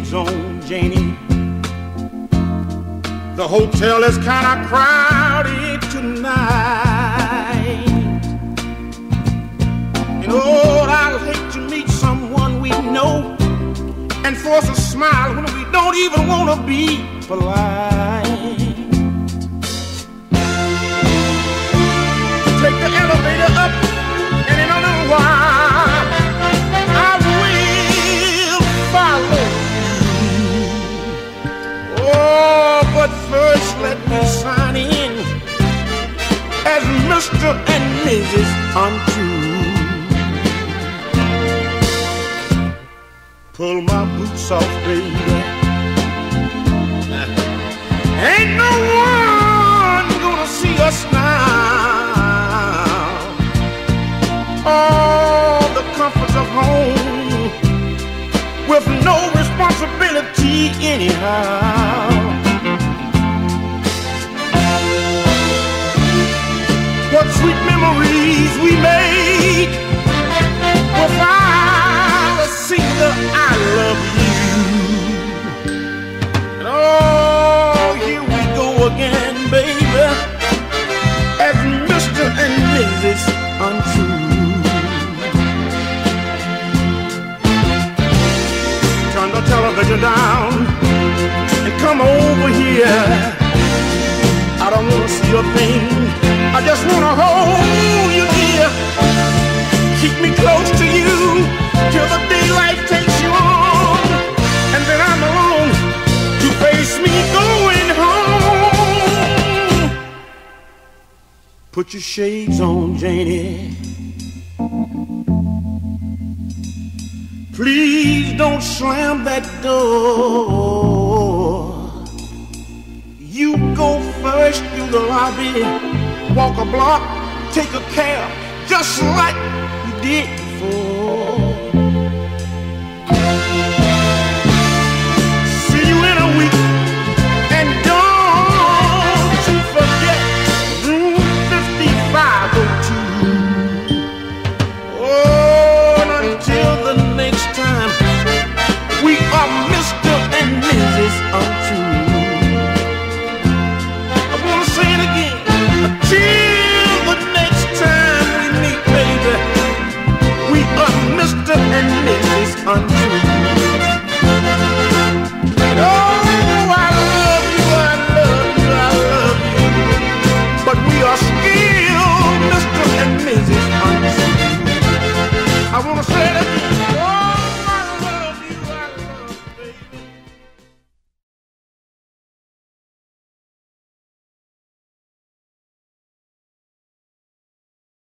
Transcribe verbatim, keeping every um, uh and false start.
shades on, Janie. The hotel is kind of crowded tonight. And oh, I'd hate to meet someone we know and force a smile when we don't even want to be polite. Take the elevator up, and in a little while I will follow you. Oh, but first let me sign in as Mister and Missus Untrue. Pull my boots off, baby. Ain't no one gonna see us now. All the comforts of home with no responsibility anyhow. What sweet memories we made without a single I love you. And oh, here we go again, baby, as Mister and Missus Untrue. Turn the television down and come over here. I don't wanna see a thing, I just wanna hold you dear. Keep me close to you till the daylight takes you on, and then I'm alone to face me going home. Put your shades on, Janie. Please don't slam that door. You go first through the lobby, walk a block, take a cab, just like you did before.